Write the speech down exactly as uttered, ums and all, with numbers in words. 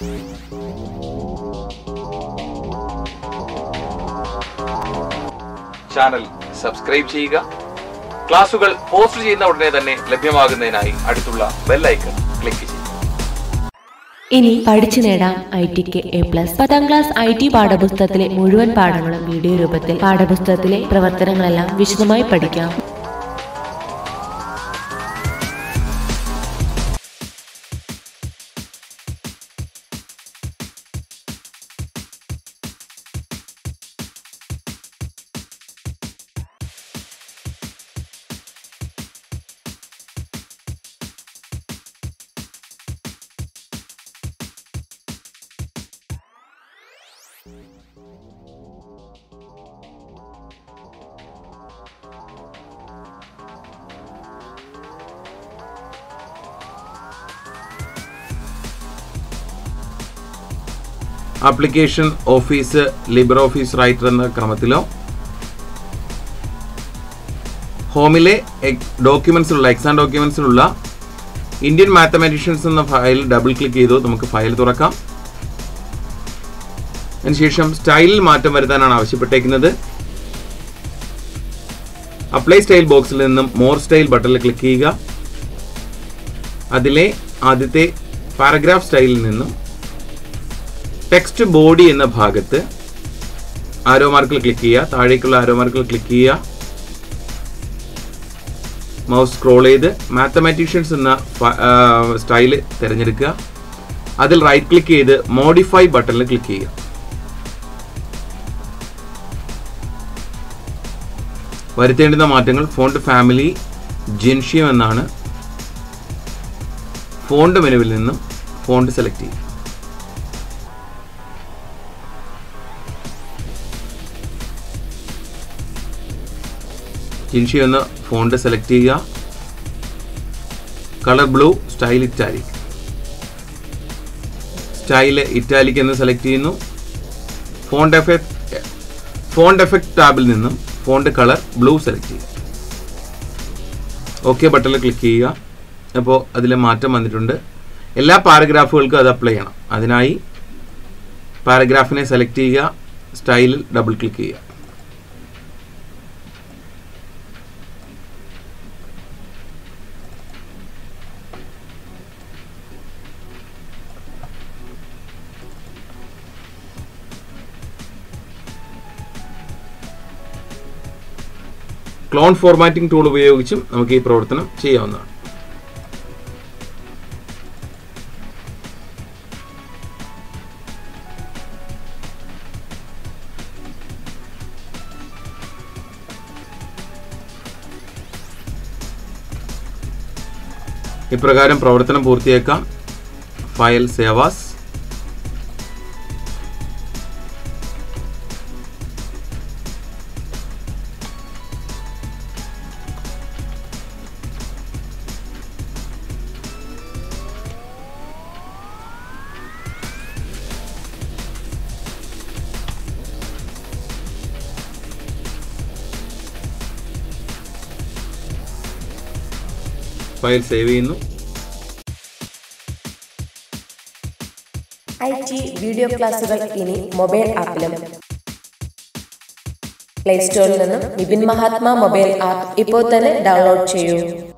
Channel subscribe ചെയ്യുക. ക്ലാസുകൾ post ചെയ്യുന്ന ഉടനെ തന്നെ ലഭ്യമാകുന്നതിനായി അടുത്തുള്ള ബെൽ ഐക്കൺ ക്ലിക്ക് ചെയ്യുക. ഇനി പഠിച്ചു നേടാം ഐ ടിക്ക് എ പ്ലസ്. പത്താം ക്ലാസ് ഐ ടി പാഠപുസ്തകത്തിലെ മുഴുവൻ പാഠങ്ങളും വീഡിയോ രൂപത്തിൽ പാഠപുസ്തകത്തിലെ പ്രവർത്തനങ്ങളെല്ലാം വിശദമായി പഠിക്കാം. Application, office, Libre office writer എന്ന ക്രമത്തിലോ ഹോമിലെ ഡോക്യുമെന്റ്സിലുള്ള എക്സാം ഡോക്യുമെന്റ്സിലുള്ള ഇന്ത്യൻ മാത്തമാറ്റീഷ്യൻസ് എന്ന ഫയൽ ഡബിൾ ക്ലിക്ക് ചെയ്തോ നമുക്ക് ഫയൽ തുറക്കാം. അതിനുശേഷം സ്റ്റൈലിൽ മാറ്റം വരുത്താനാണ് ആവശ്യപ്പെട്ടേക്കുന്നത്. അപ്ലൈ സ്റ്റൈൽ ബോക്സിൽ നിന്നും മോർ സ്റ്റൈൽ ബട്ടണിൽ ക്ലിക്ക് ചെയ്യുക. അതിലെ ആദ്യത്തെ പാരഗ്രാഫ് സ്റ്റൈലിൽ നിന്നും ടെക്സ്റ്റ് ബോഡി എന്ന ഭാഗത്ത് ആരോ മാർക്കിൽ ക്ലിക്ക് ചെയ്യുക. താഴേക്കുള്ള ആരോ മാർക്കിൽ ക്ലിക്ക് ചെയ്യുക. മൗസ് സ്ക്രോൾ ചെയ്ത് മാത്തമാറ്റീഷ്യൻസ് എന്ന സ്റ്റൈല് തിരഞ്ഞെടുക്കുക. അതിൽ റൈറ്റ് ക്ലിക്ക് ചെയ്ത് മോഡിഫൈ ബട്ടണിൽ ക്ലിക്ക് ചെയ്യുക. വരുത്തേണ്ടുന്ന മാറ്റങ്ങൾ ഫോണ്ട് ഫാമിലി ജെൻഷ്യം എന്നാണ്. ഫോണ്ട് മെനുവിൽ നിന്നും ഫോണ്ട് സെലക്ട് ചെയ്യുക. ജെൻഷ്യം എന്ന ഫോണ്ട് സെലക്ട് ചെയ്യുക. Colour blue, style italic. Style italic എന്ന് സെലക്ട് ചെയ്യുന്നു. ഫോണ്ട് എഫക്ട് ഫോണ്ട് എഫക്ട് ടാബിൽ നിന്നും ഫോണ്ട് കളർ ബ്ലൂ സെലക്ട് ചെയ്യുക. ഓക്കെ ബട്ടണിൽ ക്ലിക്ക് ചെയ്യുക. അപ്പോൾ അതിൽ മാറ്റം വന്നിട്ടുണ്ട്. എല്ലാ പാരഗ്രാഫുകൾക്കും അത് അപ്ലൈ ചെയ്യണം. അതിനായി പാരഗ്രാഫിനെ സെലക്ട് ചെയ്യുക. സ്റ്റൈലിൽ ഡബിൾ ക്ലിക്ക് ചെയ്യുക. ക്ലോൺ ഫോർമാറ്റിംഗ് ടൂൾ ഉപയോഗിച്ചും നമുക്ക് ഈ പ്രവർത്തനം ചെയ്യാവുന്നതാണ്. ഇപ്രകാരം പ്രവർത്തനം പൂർത്തിയാക്കാം. File save as. ഫയൽ സേവ് ചെയ്യുന്നു. ഐ ടി വീഡിയോ ക്ലാസുകൾ ഇനി മൊബൈൽ ആപ്പിലും. പ്ലേ സ്റ്റോറിൽ നിന്നും വിപിൻ മഹാത്മാ മൊബൈൽ ആപ്പ് ഇപ്പോൾ തന്നെ ഡൗൺലോഡ് ചെയ്യൂ.